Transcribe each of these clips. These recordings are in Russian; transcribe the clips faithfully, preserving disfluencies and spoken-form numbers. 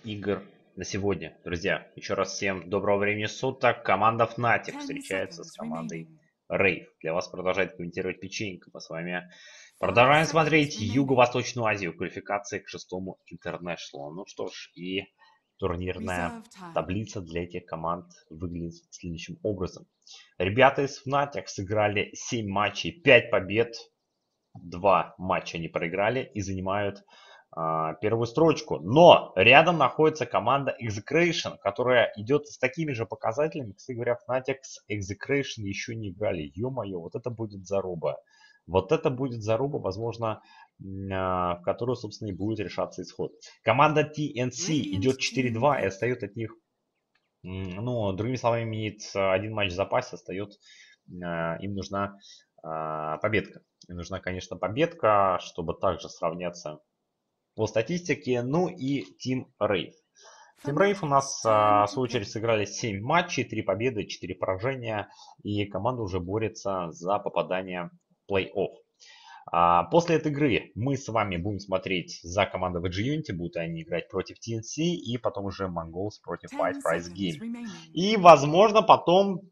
игр на сегодня. Друзья, еще раз всем доброго времени суток. Команда Fnatic встречается с командой Rave. Для вас продолжает комментировать Печенька. Мы с вами продолжаем смотреть Юго-Восточную Азию, квалификации к шестому International. Ну что ж, и турнирная таблица для этих команд выглядит следующим образом. Ребята из Fnatic сыграли семь матчей, пять побед, два матча они проиграли и занимают а, первую строчку. Но рядом находится команда Execration, которая идет с такими же показателями. Кстати говоря, Fnatic с Execration еще не играли. Ё-моё, вот это будет заруба. Вот это будет заруба, возможно, а, в которую, собственно, и будет решаться исход. Команда ти эн си идет четыре-два и остается от них, ну, другими словами, имеет один матч в запасе, остается, а, им нужна а, победка. Им нужна, конечно, победка, чтобы также сравняться по статистике. Ну и Team Rave. Team Rave у нас, в свою очередь, сыграли семь матчей, три победы, четыре поражения. И команда уже борется за попадание в плей-офф. После этой игры мы с вами будем смотреть за командой ви джи Unity. Будут они играть против ти эн си. И потом уже Mongols против Five Price Game. И, возможно, потом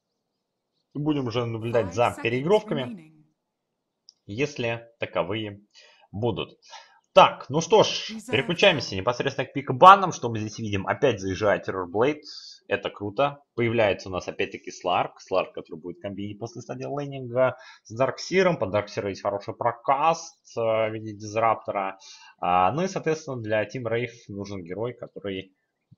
будем уже наблюдать за переигровками, если таковые будут. Так, ну что ж, переключаемся непосредственно к пик-банам. Что мы здесь видим? Опять заезжает Terrorblade. Это круто. Появляется у нас опять-таки Сларк. Сларк, который будет комбинировать после стадии лейнинга с Дарксиром. Под Дарксира есть хороший прокаст в виде Дизраптора. Ну и, соответственно, для Team Rave нужен герой, который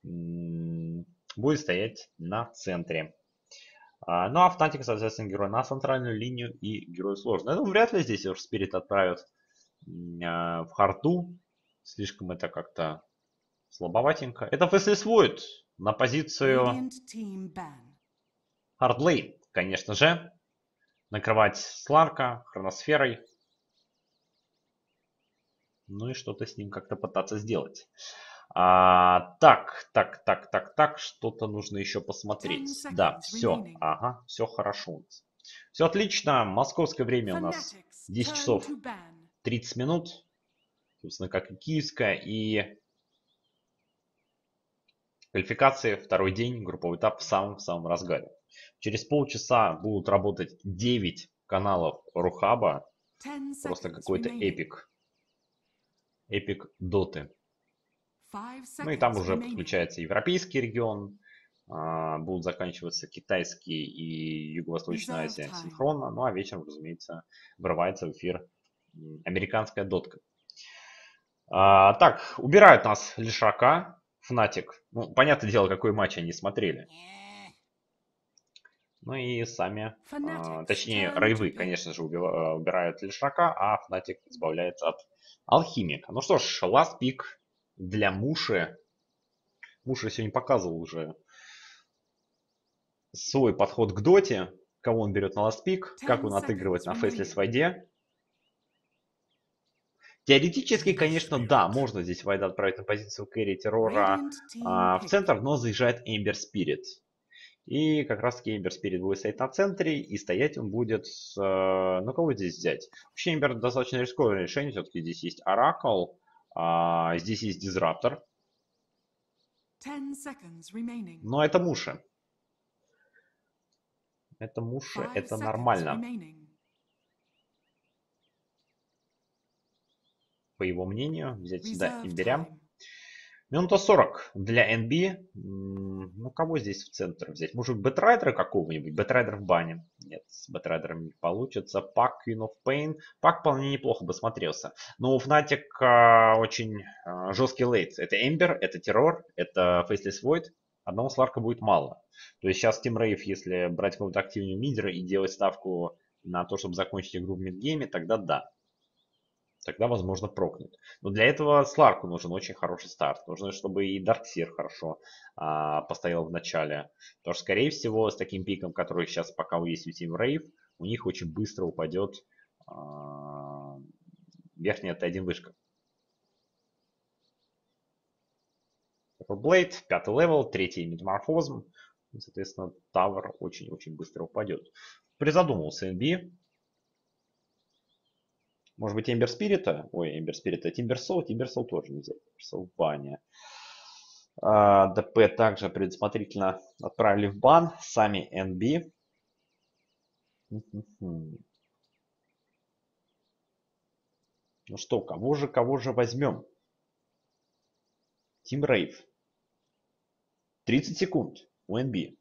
будет стоять на центре. Ну а Fnatic, соответственно, герой на центральную линию и герой сложный. Я думаю, вряд ли здесь уж Спирит отправят в харту. Слишком это как-то слабоватенько. Это Faceless Void на позицию Хардлейн, конечно же. Накрывать Сларка хроносферой. Ну и что-то с ним как-то пытаться сделать. А, так, так, так, так, так, что-то нужно еще посмотреть. Да, все, ага, все хорошо у нас. Все отлично, московское время у нас десять часов тридцать минут, собственно, как и киевская, и квалификации второй день, групповой этап в самом-самом разгаре. Через полчаса будут работать девять каналов Рухаба, просто какой-то эпик, эпик доты. Ну и там уже подключается европейский регион, будут заканчиваться китайские и Юго-Восточная Азия синхронно. Ну а вечером, разумеется, врывается в эфир американская дотка. А, так, убирают нас Лишака, Fnatic. Ну, понятное дело, какой матч они смотрели. Ну и сами, а, точнее, Рейвы, конечно же, убирают Лишака, а Fnatic избавляется от Алхимика. Ну что ж, last pick для Муши. Муша сегодня показывал уже свой подход к доте. Кого он берет на last pick, как он отыгрывает на Faceless Void. Теоретически, конечно, да, можно здесь Вайда отправить на позицию кэрри террора а, в центр, но заезжает Эмбер Спирит. И как раз таки Эмбер Спирит будет стоять на центре, и стоять он будет с... Ну, кого здесь взять? Вообще, Эмбер достаточно рискованное решение, все-таки здесь есть Оракл, а, здесь есть Дизраптор. Но это Муши. Это Муши, это нормально. По его мнению, взять сюда Имберя. Минута сорок для эн би. Ну, кого здесь в центр взять? Может, Бэтрайдера какого-нибудь? Бэтрайдер в бане. Нет, с Бэтрайдером не получится. Пак, Queen of Pain. Пак вполне неплохо бы смотрелся. Но у Fnatic а, очень а, жесткий лейт. Это Эмбер, это Террор, это Faceless Void. Одного Сларка будет мало. То есть сейчас Team Rave, если брать какого-то активного мидера и делать ставку на то, чтобы закончить игру в мидгейме, тогда да. Тогда, возможно, прокнет. Но для этого Сларку нужен очень хороший старт. Нужно, чтобы и Дарксир хорошо а, постоял в начале. Потому что, скорее всего, с таким пиком, который сейчас пока есть у Team Rave, у них очень быстро упадет а, верхняя Т один вышка. Blade, пятый левел, третий метаморфозм. Соответственно, Тавр очень-очень быстро упадет. Призадумался эн би. Может быть, Эмбер Спирита? Ой, Эмбер Спирита. Тимберсол. Тимберсол тоже нельзя. Тимберсол в бане. А, ДП также предусмотрительно отправили в бан. Сами эн би. Ну что, кого же, кого же возьмем? Team Rave. тридцать секунд у эн би.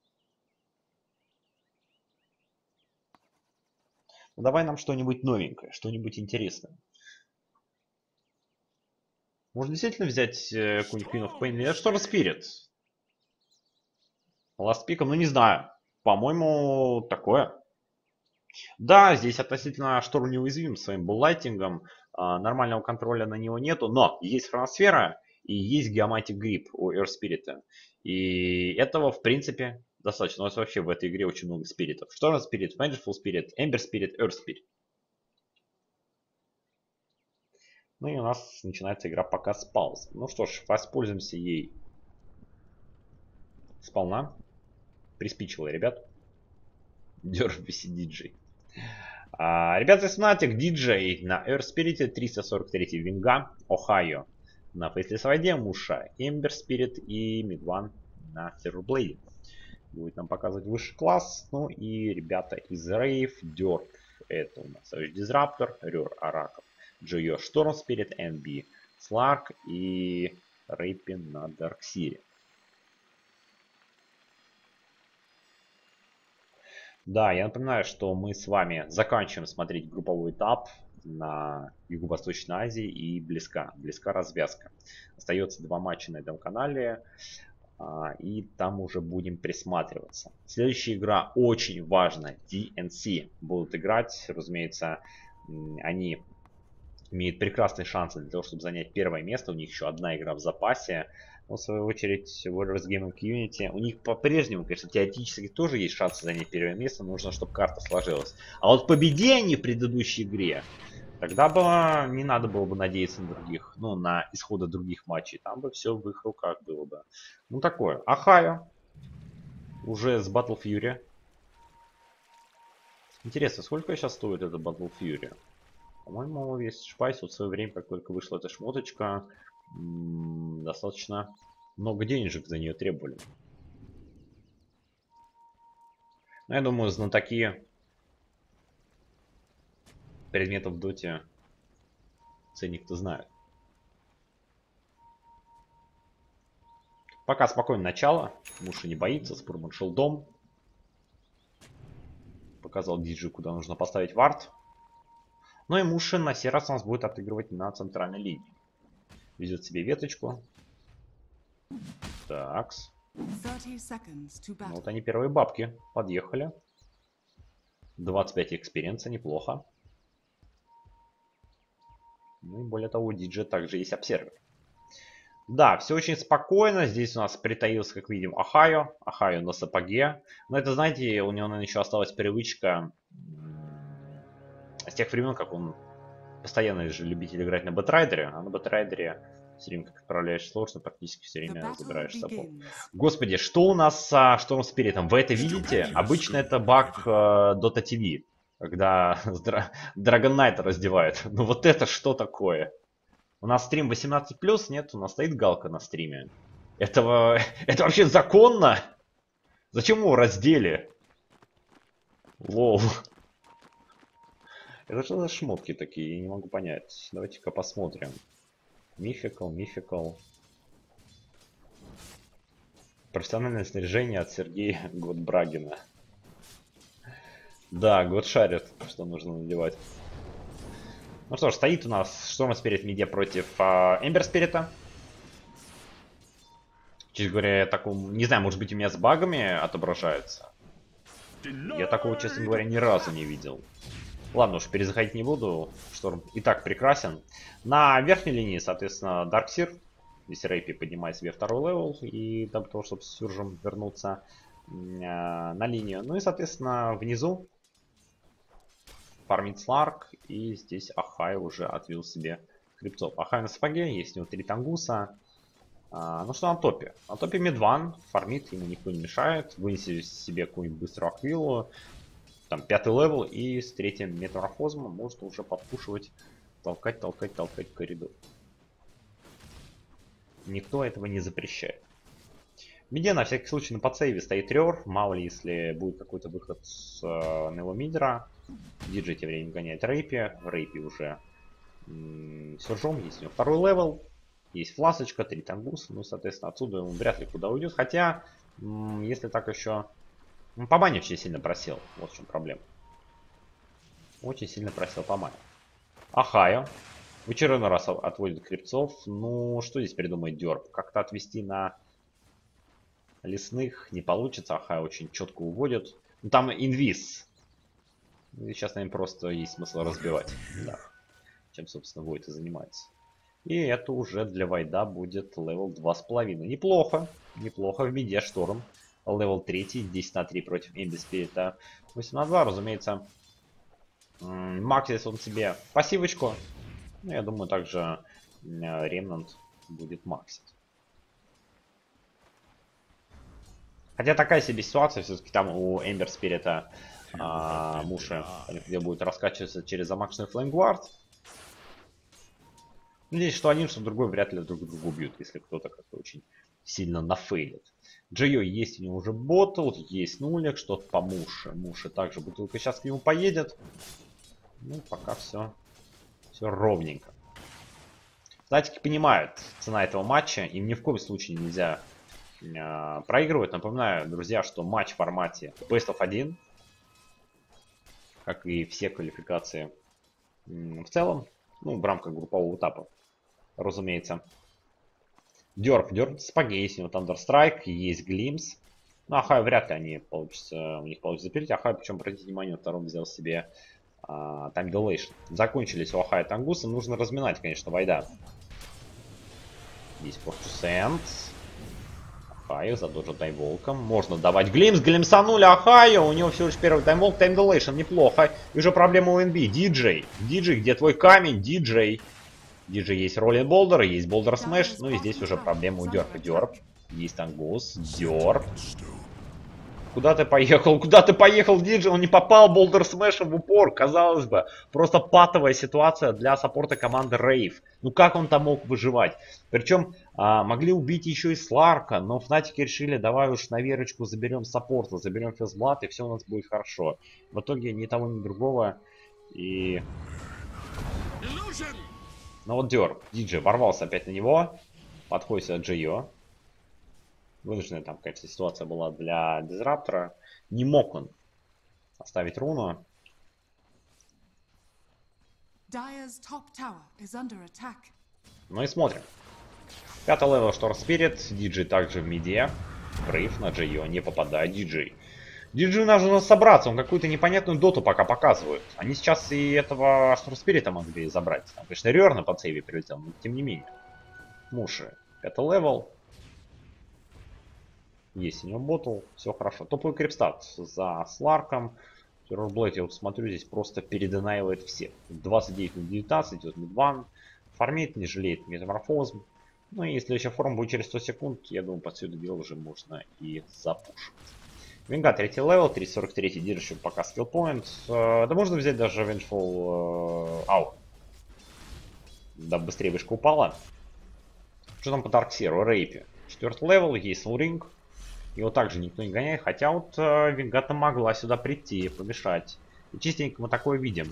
Ну, давай нам что-нибудь новенькое, что-нибудь интересное. Можно действительно взять э, какую-нибудь Queen of Pain? Или что Spirit? Last Pick, ну не знаю. По-моему, такое. Да, здесь относительно Шторм неуязвим своим буллайтингом. А, нормального контроля на него нету, но есть хроносфера и есть геоматик грип у Earth Spirit. И этого, в принципе, достаточно. У нас вообще в этой игре очень много спиритов. Шторм Spirit, Vengeful Spirit, Ember Spirit, Earth Spirit. Ну и у нас начинается игра пока с паузы. Ну что ж, воспользуемся ей сполна. Приспичило, ребят. Дербиси диджей. А, ребята, здесь Fnatic, диджей на Earth Spirit, триста сорок три Винга, Ohio на Faceless Вайде, Муша, Ember Spirit и Мидван на Silverblade. Будет нам показывать высший класс. Ну и ребята из Rave, Dirt, это у нас Disruptor, Rur, Араков, Джойо, Storm Spirit, эн би, Slark и Рейпин на Darkseer. Да, я напоминаю, что мы с вами заканчиваем смотреть групповой этап на Юго-Восточной Азии и близка, близка развязка. Остается два матча на этом канале, и там уже будем присматриваться. Следующая игра очень важна. ди эн си будут играть, разумеется, они имеют прекрасные шансы для того, чтобы занять первое место. У них еще одна игра в запасе. Но, в свою очередь, Warriors Gaming Community, у них по-прежнему, конечно, теоретически тоже есть шансы занять первое место. Нужно, чтобы карта сложилась. А вот победи они в предыдущей игре, тогда бы не надо было бы надеяться на других, ну, на исходы других матчей. Там бы все в их руках было бы. Ну, такое. Ohio уже с Battle Fury. Интересно, сколько сейчас стоит эта Battle Fury? По-моему, весь шпайс вот в свое время, как только вышла эта шмоточка, достаточно много денежек за нее требовали. Но я думаю, знатоки предметов в доте ценник-то знают. Пока спокойное начало. Муша не боится, с Пурман шилдом. Показал диджей, куда нужно поставить вард. Ну и Мушин на сей раз у нас будет отыгрывать на центральной линии. Везет себе веточку. Такс. Ну, вот они, первые бабки, подъехали. двадцать пять экспириенса, неплохо. Ну и более того, у диджея также есть обсервер. Да, все очень спокойно. Здесь у нас притаился, как видим, Ohio. Ohio на сапоге. Но это, знаете, у него, наверное, еще осталась привычка с тех времен, как он постоянно же любитель играть на бэтрайдере. А на бэтрайдере все время, как отправляешь сложно, практически все время забираешь сапог. Господи, что у нас со Шторм Спиритом? Вы это видите? Обычно это баг э, Dota ти ви, когда Dragon Knight раздевают. Ну вот это что такое? У нас стрим восемнадцать плюс, нет? У нас стоит галка на стриме. Этого... Это вообще законно? Зачем его раздели? Лол. Это что за шмотки такие? Я не могу понять. Давайте-ка посмотрим. Мификал, мификал. Профессиональное снаряжение от Сергея Годбрагина. Да, год шарит, что нужно надевать. Ну что ж, стоит у нас Шторм Спирит Медиа против Эмбер Спирита. Честно говоря, я такому... Не знаю, может быть, у меня с багами отображается. Я такого, честно говоря, ни разу не видел. Ладно уж, перезаходить не буду. Шторм и так прекрасен. На верхней линии, соответственно, Darkseer. Здесь Рейпи поднимает себе второй левел. И для того, чтобы с Сюржем вернуться э, на линию. Ну и, соответственно, внизу фармит Сларк. И здесь Ахай уже отвел себе хребцов. Ахай на сапоге. Есть у него три тангуса. А, ну что на топе? На топе Мидван. Фармит, ему никто не мешает. Вынеси себе какую-нибудь быструю аквилу. Там пятый левел, и с третьим метаморфозом можно уже подпушивать, толкать, толкать, толкать коридор. Никто этого не запрещает. Миде на всякий случай на подсейве стоит Рёр. Мало ли, если будет какой-то выход с э, Нео Мидера. Диджей тем временем гоняет Рейпи. Рейпи уже сержом. Есть у него второй левел. Есть фласочка, три тангуса. Ну, соответственно, отсюда он вряд ли куда уйдет. Хотя, если так еще... Ну, по бане очень сильно просел. Вот в чем проблема. Очень сильно просел по бане. Ахайо. В очередной раз отводит крипцов. Ну, что здесь придумает Дёрб? Как-то отвести на лесных не получится. Ахайо очень четко уводит. Ну, там инвиз. И сейчас, наверное, просто есть смысл разбивать. Да. Чем, собственно, Войд и занимается. И это уже для Вайда будет левел два с половиной. Неплохо. Неплохо. В миде Шторм. Левел три. десять на три против Эмби Спирита. восемь на два, разумеется. Максис он себе пассивочку. Ну, я думаю, также Ремнант будет максить. Хотя такая себе ситуация, все-таки там у Эмбер Спирита а, Муши, где будет раскачиваться через замакшенный флеймгвард. Здесь что один, что другой вряд ли друг друга убьют, если кто-то как-то очень сильно нафейлит. Джейо есть у него уже бот, вот есть нулик, что-то по Муше. Муши также бутылка сейчас к нему поедет. Ну, пока все, все ровненько. Знатики понимают, цена этого матча, им ни в коем случае нельзя э, проигрывать. Напоминаю, друзья, что матч в формате бест оф один, как и все квалификации э, в целом, ну, в рамках группового этапа, разумеется. Дёрп, Дёрп спагетти, у него Thunderstrike, есть Глимс. Ну, Ахай вряд ли они получится, у них получится запилить. Ахай, причем, обратите внимание, втором взял себе uh, Time Dilation. Закончились у Ахая Тангуса, нужно разминать, конечно, Вайда. Есть Fortress End. Ахаю задолжит таймволком. Можно давать Глимс, Глимсанули Ахаю. У него всего лишь первый таймволк, Time Dilation, неплохо. И уже проблема у эн би. Диджей. Диджей, где твой камень? Диджей. Диджей есть Роллин Болдер, есть Болдер Смэш. Ну и здесь уже проблема у Дёрпа. Дёрп. Есть Тангус. Дёрп. Куда ты поехал? Куда ты поехал, Диджей? Он не попал Болдер Смэшем в упор, казалось бы. Просто патовая ситуация для саппорта команды Рейв. Ну как он там мог выживать? Причем а, могли убить еще и Сларка, но Фнатики решили, давай уж на верочку заберем саппорта, заберем Физблат, и все у нас будет хорошо. В итоге ни того, ни другого. И... Ну вот Дёрп. Диджей ворвался опять на него. Подходит сюда Джейо. Вынужденная там, конечно, ситуация была для Дизраптора. Не мог он оставить руну. Ну и смотрим. Пятый левел Шторм Спирит. Диджей также в миде. Брейв на Джейо не попадает. Диджей. Диджей нужно собраться. Он какую-то непонятную доту пока показывает. Они сейчас и этого Шторм Спирита могли забрать. Там, конечно, Рёр на подсейве прилетел, но тем не менее. Муши. Пятый левел. Есть у него ботл, все хорошо. Топовый крипстат за Сларком. Террорблейд, я вот смотрю, здесь просто передонаивает всех. двадцать девять на девятнадцать, идет мидван. Фармит, не жалеет метаморфоз. Ну и если еще форма будет через сто секунд, я думаю, под все это дело уже можно и запушить. Винга третий левел, триста сорок три держит пока скиллпоинт. Да можно взять даже Vengeful Hour. Да быстрее вышка упала. Что там по Дарксеру? Рейпи. Четвертый левел, есть Soul Ring. Его также никто не гоняет, хотя вот э, Вингата могла сюда прийти, помешать. И частенько мы такое видим.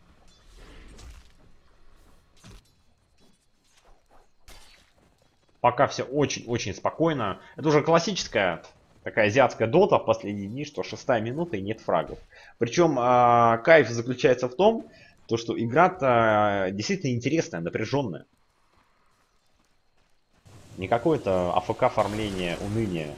Пока все очень-очень спокойно. Это уже классическая такая азиатская дота в последние дни, что шестая минута и нет фрагов. Причем э, кайф заключается в том, то, что игра-то действительно интересная, напряженная. Не какое-то АФК оформление, уныние.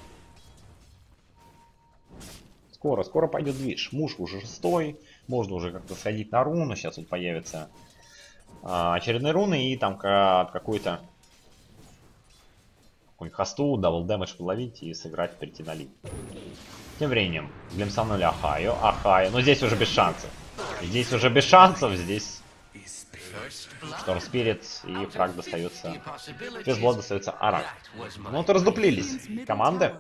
Скоро, скоро пойдет движ. Муж уже шестой. Можно уже как-то сходить на руну. Сейчас вот появится а, очередные руны. И там какой-то какой-нибудь хосту, дабл дэмэдж половить и сыграть, перейти на линию. Тем временем глимсанули Ахаю. Ахаю. Но здесь уже без шансов. Здесь уже без шансов. Здесь Шторм Спирит и фраг достается. Физблат достается Арак. Ну вот раздуплились команды.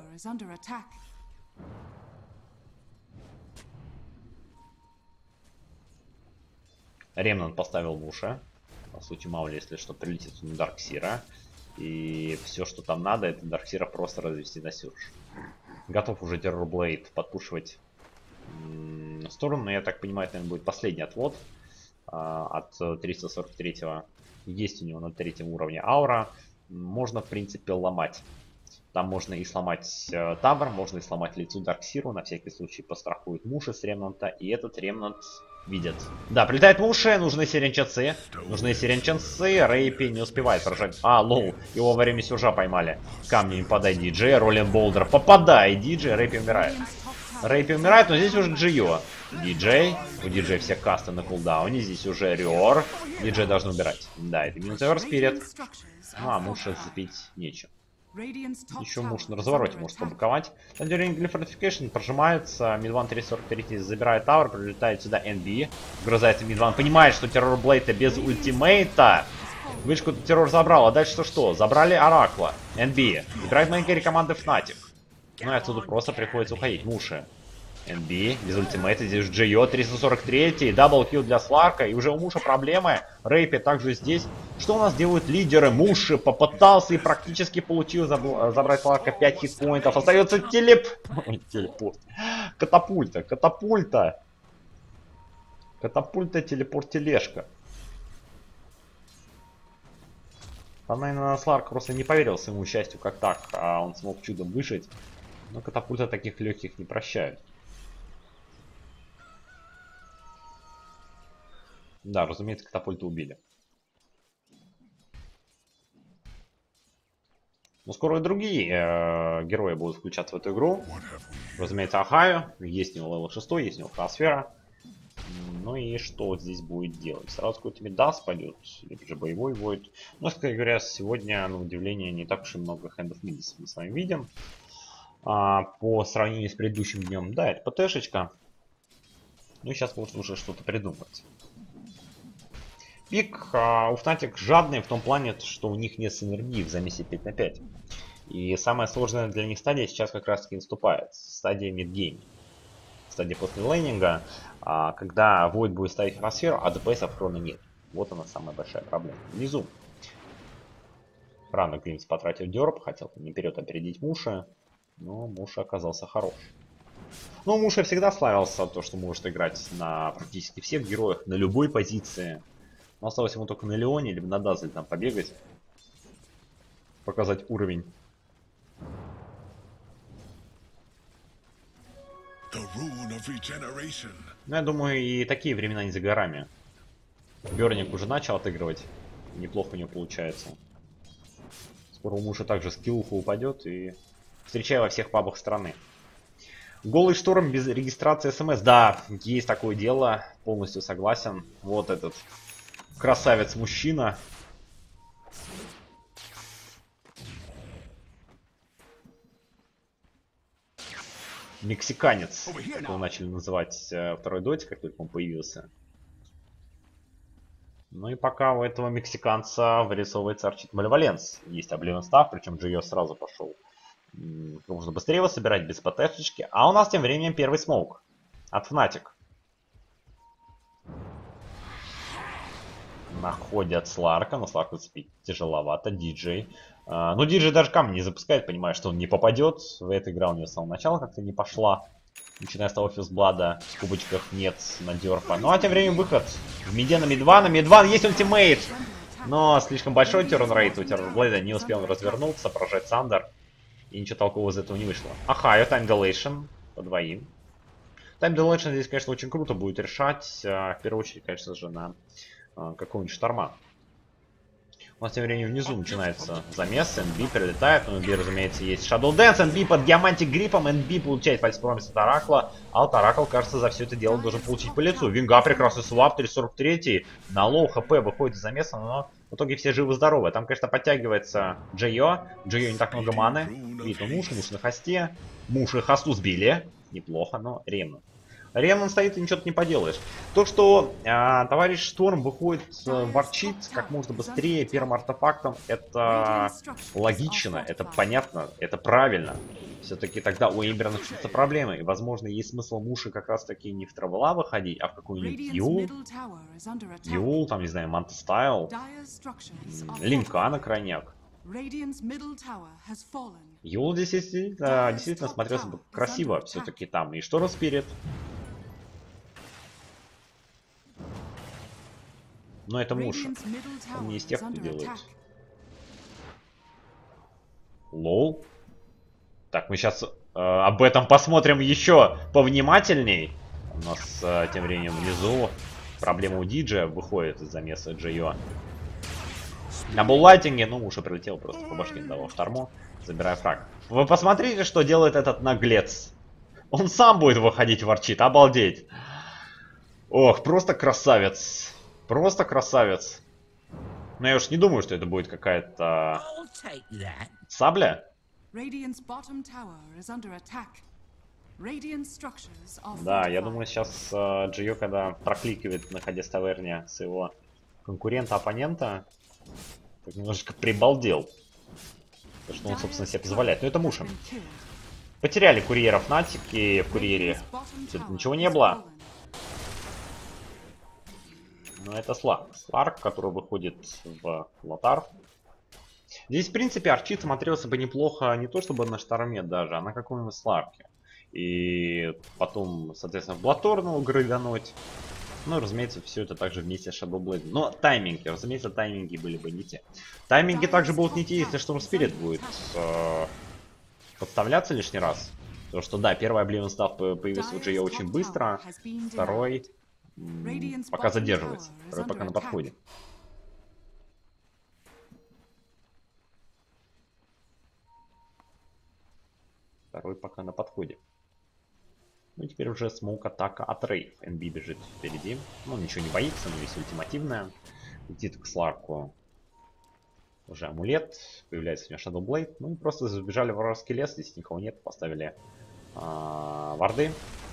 Ремнант поставил в уши. По сути, мало ли, если что, прилетит на Дарксира. И все, что там надо, это Дарксира просто развести на Сюрж. Готов уже Террорблейд подпушивать в сторону, но я так понимаю, это будет последний отвод а, от триста сорок третьего. Есть у него на третьем уровне аура. Можно, в принципе, ломать. Там можно и сломать э, Тавр, можно и сломать лицу Дарксиру. На всякий случай пострахует Муши с Ремнанта. И этот Ремнант видят. Да, прилетает Муши, нужны сиренчанцы. Нужны сиренчанцы. Рейпи не успевает поражать. А, лоу, его во время сюжа поймали. Камни не подай Диджей, Роллин Болдер. Попадай, Диджей, Рейпи умирает. Рейпи умирает, но здесь уже Джио. Диджей. У Диджей все касты на кулдауне. Здесь уже Риор. Диджей должен убирать. Да, это минус Эвер Спирит. Ну, а Муша зацепить нечем. Еще муж на развороте может побаковать. Тандеринг Глифортификейшн прожимается. Мидван триста сорок три забирает Тавр, прилетает сюда эн би. Вгрызается Мидван. Понимает, что Террорблейда без ультимейта. Вышку Террор забрал. А дальше что что? Забрали Оракла. эн би. Играет мейн-керри команды Fnatic. Ну и отсюда просто приходится уходить. Муши. эн би без ультимейта. Здесь Джио триста сорок три. Даблкил для Сларка. И уже у Муша проблемы. Рейпи также здесь. Что у нас делают лидеры? Муши попытался и практически получил забрать Сларка пять хитпоинтов. Остается телеп... Ой, телепорт. Катапульта. Катапульта. Катапульта, телепорт, тележка. Там, наверное, Сларк просто не поверил своему счастью как так. А он смог чудом выжить. Но катапульта таких легких не прощают. Да, разумеется, катапульту убили. Но скоро и другие э, герои будут включаться в эту игру. Разумеется, Ахаю. Есть у него левел шесть, есть у него Хросфера. Ну и что вот здесь будет делать? Сразу какой-то Мидас пойдет, либо же боевой будет. Но, кстати говоря, сегодня, на удивление, не так уж и много хендов Мидас мы с вами видим. А, по сравнению с предыдущим днем. Да, это ПТшечка. Ну и сейчас можно уже что-то придумать. Пик а, у Fnatic жадный в том плане, что у них нет синергии в замесе пять на пять. И самая сложная для них стадия сейчас как раз таки наступает. Стадия мидгейм. Стадия после лейнинга, а, когда Void будет ставить Хросферу, а ДПСов хрона нет. Вот она самая большая проблема. Внизу. Рано Гримс потратил дёрп, хотел не вперед опередить Муша, но Муша оказался хорош. Ну, Муша всегда славился то, что может играть на практически всех героях, на любой позиции. Но осталось ему только на Леоне, либо на Дазле там побегать. Показать уровень. Ну, я думаю, и такие времена не за горами. Бёрник уже начал отыгрывать. Неплохо у него получается. Скоро у Муша также скиллуха упадет и встречаю во всех пабах страны. Голый шторм без регистрации смс. Да, есть такое дело. Полностью согласен. Вот этот красавец-мужчина. Мексиканец, как его начали называть э, второй доте, как только он появился. Ну и пока у этого мексиканца вырисовывается Арчит Малеваленс. Есть Обливен Став, причем Джио сразу пошел. Нужно быстрее его собирать без ПТшечки. А у нас тем временем первый смоук от Fnatic. Находят Сларка, но Сларку цепить тяжеловато. Диджей. А, ну, Диджей даже камни не запускает, понимая, что он не попадет. В этой игре у него с самого начала как-то не пошла. Начиная с того Фьюзблада, в кубочках нет на дёрпа. Ну, а тем временем выход в миде на Мидвана. Мидван есть ультимейт! Но слишком большой тернрейт у Террорблейда, не успел он развернуться, поражать Сандер. И ничего толкового из этого не вышло. Ахаю, Time Dilation по двоим. Time Dilation здесь, конечно, очень круто будет решать. В первую очередь, конечно же, на какого-нибудь Шторма. У нас тем временем внизу начинается замес. эн би прилетает. Но эн би, разумеется, есть Shadow Dance. эн би под Диамантик Гриппом. эн би получает фальспромис от Оракла. А от Оракл, кажется, за все это дело должен получить по лицу. Винга прекрасный свап. триста сорок три. На лоу хп выходит из замеса. Но в итоге все живы-здоровы. Там, конечно, подтягивается Джио. Джио не так много маны. Видно муж, муж на хосте. Муж и хосту сбили. Неплохо, но ремно. Ремнан стоит и ничего не поделаешь. То, что э, товарищ Шторм выходит, э, ворчит как можно быстрее первым артефактом, это логично, это понятно, это правильно. Все-таки тогда у Эмбера начнутся проблемы. И, возможно, есть смысл Муши как раз таки не в Травела выходить, а в какой-нибудь Юл. Юл, там, не знаю, Манта Стайл. Линка на крайняк. Юл действительно, действительно смотрелся бы красиво все-таки там. И Шторм Спирит. Но это Муша. Он не из тех, кто делает. Лол. Так, мы сейчас э, об этом посмотрим еще повнимательней. У нас э, тем временем внизу проблема у Диджа выходит из замеса Джио. На буллайтинге, ну, Муша прилетел просто по башке, дал шторму, забирая фраг. Вы посмотрите, что делает этот наглец. Он сам будет выходить ворчит, обалдеть. Ох, просто красавец. Просто красавец. Но я уж не думаю, что это будет какая-то сабля. Да, я думаю, сейчас uh, Джио, когда прокликивает, находясь в таверне своего конкурента-оппонента, так немножечко прибалдел. То, что он, собственно, себе позволяет. Но это Муша. Потеряли курьеров Натики в курьере. Ничего не было. Но это Сларк. Сларк, который выходит в Лотар. Здесь, в принципе, Арчит смотрелся бы неплохо не то чтобы на Шторме даже, а на каком-нибудь Сларке. И потом, соответственно, в Блаторну грыгануть. Ну, разумеется, все это также вместе с Shadow Blade. Но тайминги, разумеется, тайминги были бы не те. Тайминги также будут не те, если Шторм Спирит будет э, подставляться лишний раз. Потому что, да, первый Oblivion Staff появился у Джио очень быстро. Второй пока задерживается. Второй пока на подходе. Второй пока на подходе. Ну и теперь уже смоук атака от Рейв. эн би бежит впереди. Ну, ничего не боится, но весь ультимативная. Летит к Сларку. Уже амулет. Появляется у него Shadow Blade. Ну и просто забежали в варварский лес. Здесь никого нет. Поставили а, варды.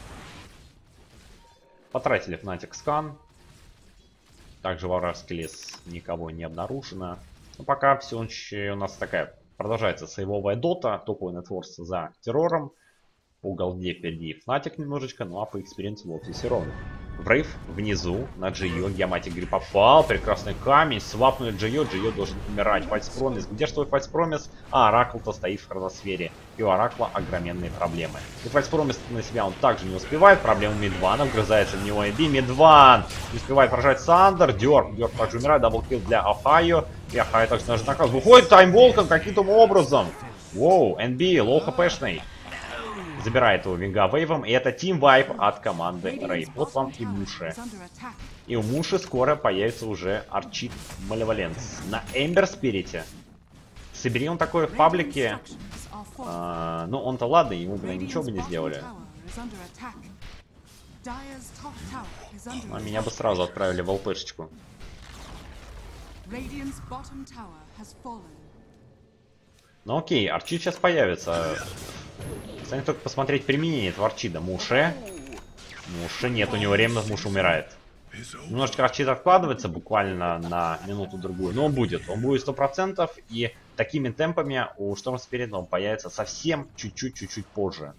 Потратили Fnatic скан. Также варварский лес никого не обнаружено. Но пока все у нас такая продолжается сейвовая дота. Топовый нетворс за террором. По голде впереди Fnatic немножечко, ну а по экспириенсу вовсе все ровно. Врейв внизу на Джио. Геоматик Гри попал. Прекрасный камень. Свапнуть Джио. Джио должен умирать. Фальс Промис. Где же твой Фальс Промис? А, Оракл-то стоит в хроносфере. И у Оракла огроменные проблемы. И Фальс Промис на себя он также не успевает. Проблема Мидвана. Вгрызается в него Эби. Мидван не успевает поражать Сандер. Дёрк. Дёрк также умирает. Даблкилл для Ахайо. И Ахайо также даже наказ. Выходит Таймволком каким-то образом. Воу. эн би. Лоу хпшный. Забирает его Винга Вейвом. И это Team Vibe от команды Рейв. Вот вам и Муши. И у Муши скоро появится уже Арчит Малеволенс. На Эмбер Спирите. Собери он такое в паблике. А, ну он-то ладно, ему бы ничего бы не сделали. А меня бы сразу отправили в ЛПшечку. Ну окей, Арчит сейчас появится. Станет только посмотреть применение этого Арчида. Муше. Муше нет, у него ремнов, Муше умирает. Немножечко Арчид откладывается буквально на минуту-другую. Но он будет. Он будет сто процентов. И такими темпами у Шторм Спирита он появится совсем чуть-чуть-чуть позже.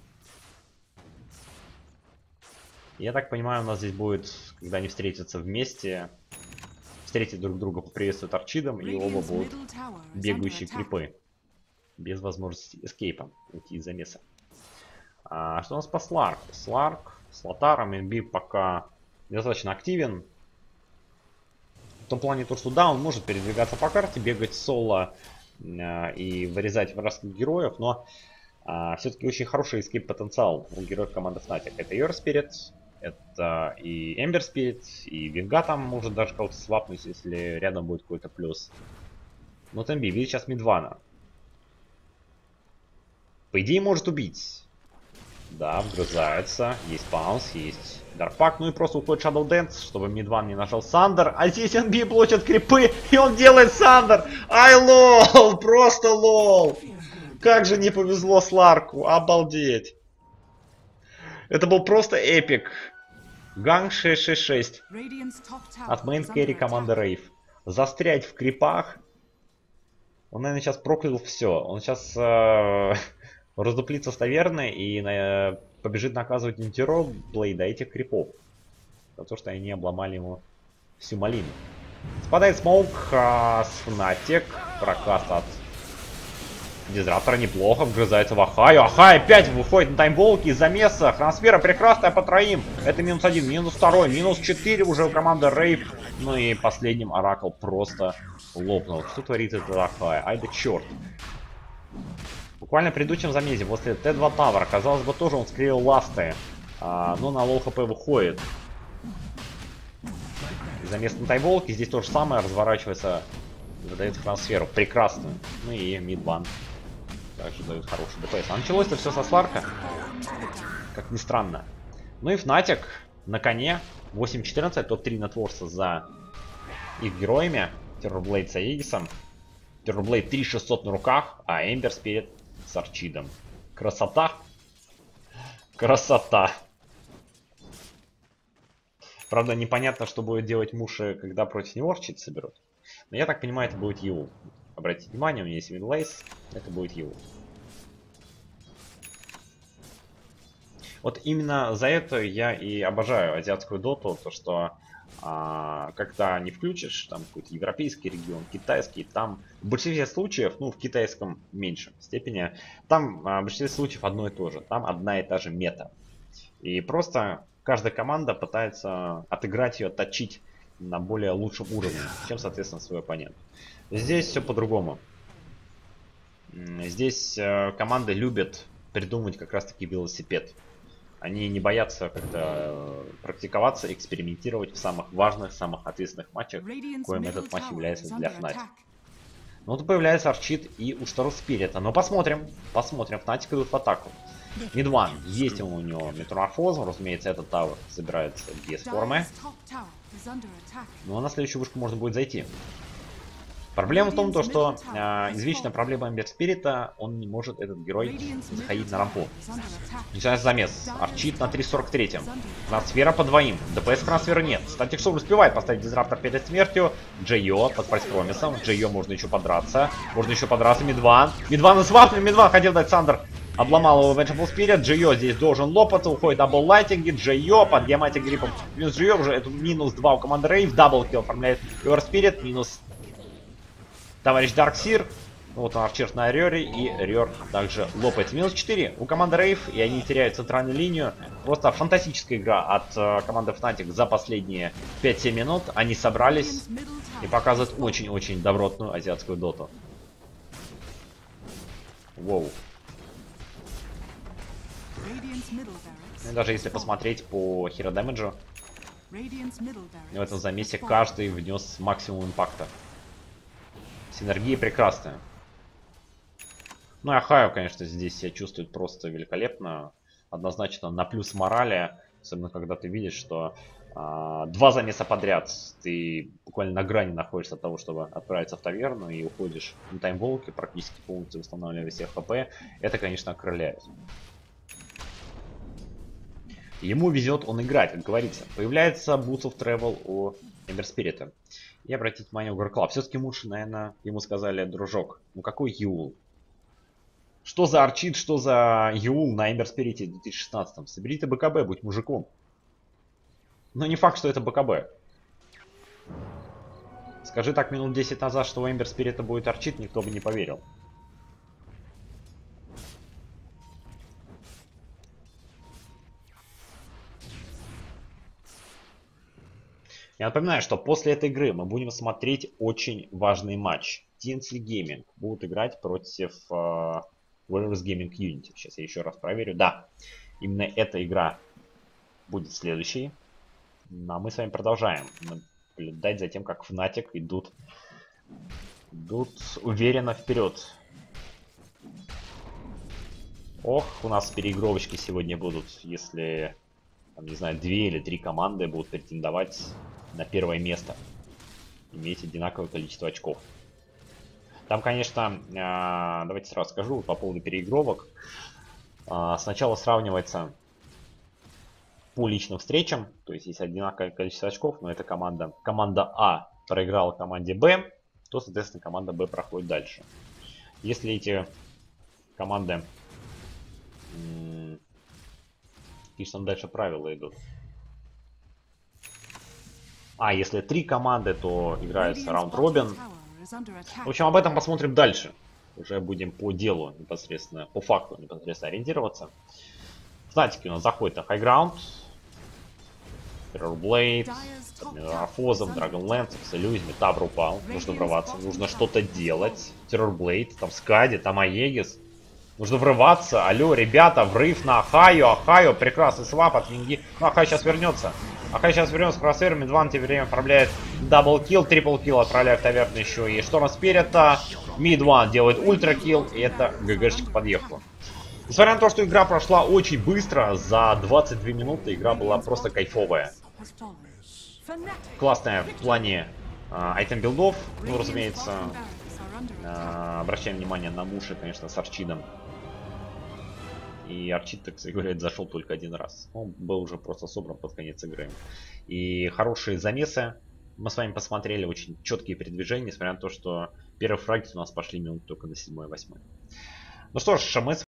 Я так понимаю, у нас здесь будет, когда они встретятся вместе, встретить друг друга, поприветствуют Арчидом, и оба будут бегающие крипы. Без возможности эскейпа уйти из замеса. А, что у нас по Сларку? Сларк с Лотаром, эн би пока достаточно активен. В том плане, то, что да, он может передвигаться по карте, бегать соло э, и вырезать вражеских героев, но э, все-таки очень хороший эскейп потенциал у героев команды Fnatic. Это Your Spirit, это и Ember Spirit, и Винга там может даже кого-то свапнуть, если рядом будет какой-то плюс. Но эн би видит сейчас Мидвана. По идее может убить. Да, вгрызается. Есть баунс, есть Даркпак. Ну и просто уходит Shadow Dance, чтобы Мидван не нажал Сандер. А здесь эн би блочит крипы, и он делает Сандер. Ай, лол, просто лол. Как же не повезло Сларку, обалдеть. Это был просто эпик. Ганг шесть шесть шесть от мейн керри команды Рейв. Застрять в крипах. Он, наверное, сейчас проклял все. Он сейчас э, раздуплится с таверны и э, побежит наказывать не Террор Блейда, а этих крипов. За то, что они обломали ему всю малину. Спадает смоук а, с Fnatic. Прокаст от Дизраптор неплохо вгрызается в Ахаю. Ахай опять выходит на таймболки из замеса. Хроносфера прекрасная по троим. Это минус один, минус второй, минус четыре уже у команды Рейв. Ну и последним Оракл просто лопнул. Что творит этот Ахай? Ай да черт. Буквально в предыдущем замесе после Т два Тавра, казалось бы, тоже он скрыл ласты. А, но на лоу хп выходит. Замес на таймболке. Здесь то же самое. Разворачивается. Выдает трансферу. Прекрасную. Ну и мидбан. Также дают хороший ДПС. А началось-то все со Сларка. Как ни странно. Ну и Фнатик на коне. восемь четырнадцать. топ три нетворса за их героями. Террорблейд с Аегисом. Террорблейд три шестьсот на руках. А Эмбер Спирит с Арчидом. Красота. Красота. Правда, непонятно, что будет делать Муши, когда против него Арчид соберут. Но я так понимаю, это будет Юл. Обратите внимание, у меня есть Винлейс. Это будет Юл. Вот именно за это я и обожаю азиатскую доту. То, что а, когда не включишь там какой-то европейский регион, китайский, там в большинстве случаев, ну в китайском меньшем степени, там а, в большинстве случаев одно и то же. Там одна и та же мета. И просто каждая команда пытается отыграть ее, отточить на более лучшем уровне, чем, соответственно, свой оппонент. Здесь все по-другому. Здесь э, команды любят придумать как раз-таки велосипед. Они не боятся как-то э, практиковаться, экспериментировать в самых важных, самых ответственных матчах, коим этот матч является для Fnatic. Ну, тут появляется Арчид и у Штару Спирита. Но посмотрим, посмотрим. Fnatic идут в атаку. Мидван, есть у него метаморфоз, разумеется, этот тавр собирается без формы. Ну а на следующую вышку можно будет зайти. Проблема в том, то, что э, извечная проблема Эмбер Спирита, он не может, этот герой, заходить на рампу. Начинается замес. Арчид на триста сорок три. Трансфера по двоим. ДПС трансфера нет. Статик Шоу успевает поставить дизраптор перед смертью. Джейо под прайс-промисом. Джейо можно еще подраться. Можно еще подраться. Мидван. Мидван и свапнул. Мидван хотел дать Сандер. Обломал его Vengeful Spirit. Джейо здесь должен лопаться. Уходит дабл лайтинги. Джейо под диамантик гриппом. Минус Джейо уже. Это минус два у команды Рейв. Дабл килл оформляет Your Spirit. Минус товарищ Дарксир. Вот он, Арчер на Рёре. И Рёр также лопается. Минус четыре у команды Рейв. И они теряют центральную линию. Просто фантастическая игра от э, команды Fnatic за последние пять-семь минут. Они собрались и показывают очень-очень добротную азиатскую доту. Воу. Ну, даже если посмотреть по хиро дэмэджу, в этом замесе каждый внес максимум импакта. Синергия прекрасная. Ну и Ахаю, конечно, здесь себя чувствует просто великолепно. Однозначно на плюс морали. Особенно когда ты видишь, что а, два замеса подряд ты буквально на грани находишься от того, чтобы отправиться в таверну и уходишь на таймволке, практически полностью восстанавливая всех хп. Это, конечно, окрыляет. Ему везет, он играет, как говорится. Появляется Boots of Travel у Эмбер Спирита. И обратите внимание, у Горкла. Все-таки лучше, наверное, ему сказали: дружок, ну какой Юл? Что за Арчид, что за Юл на Эмбер Спирите в две тысячи шестнадцатом? Собери ты БКБ, будь мужиком. Но не факт, что это БКБ. Скажи так минут десять назад, что у Эмбер Спирита будет Арчид, никто бы не поверил. Я напоминаю, что после этой игры мы будем смотреть очень важный матч. ти эн си Gaming будут играть против uh, Warriors Gaming Unity. Сейчас я еще раз проверю. Да, именно эта игра будет следующей. А мы с вами продолжаем наблюдать за тем, как Fnatic идут, идут уверенно вперед. Ох, у нас переигровочки сегодня будут, если, там, не знаю, две или три команды будут претендовать на первое место, иметь одинаковое количество очков. Там, конечно, давайте сразу скажу по поводу переигровок. Сначала сравнивается по личным встречам, то есть есть одинаковое количество очков, но эта команда, команда А проиграла команде Б, то, соответственно, команда Б проходит дальше. Если эти команды, какие же там дальше правила идут? А, если три команды, то играется раунд-робин. В общем, об этом посмотрим дальше. уже будем по делу непосредственно, по факту непосредственно ориентироваться. Фнатики у нас заходят на хайграунд. Terrorblade, Метаморфозом, Dragonlance, Иллюзиями, Табр упал. Нужно врываться, нужно что-то делать. Terrorblade, там Скади, там Аегис. Нужно врываться. Алло, ребята, врыв на Ахайо. Ахайо, прекрасный свап от Винги. Ну, Ахай сейчас вернется. Ахай сейчас вернется с кроссфейром. Мидван тем временем отправляет даблкил, триплкил отправляет таверн еще. И что у нас спереди? Мидван делает ультракил. И это ГГшечка подъехала. Несмотря на то, что игра прошла очень быстро, за двадцать две минуты игра была просто кайфовая. Классная в плане э, айтем-билдов, ну, разумеется. Э, обращаем внимание на Муши, конечно, с Арчидом. И Арчид, так сказать, зашел только один раз. Он был уже просто собран под конец игры. И хорошие замесы мы с вами посмотрели, очень четкие передвижения, несмотря на то, что первые фраги у нас пошли минут только на седьмой-восьмой. Ну что ж, мы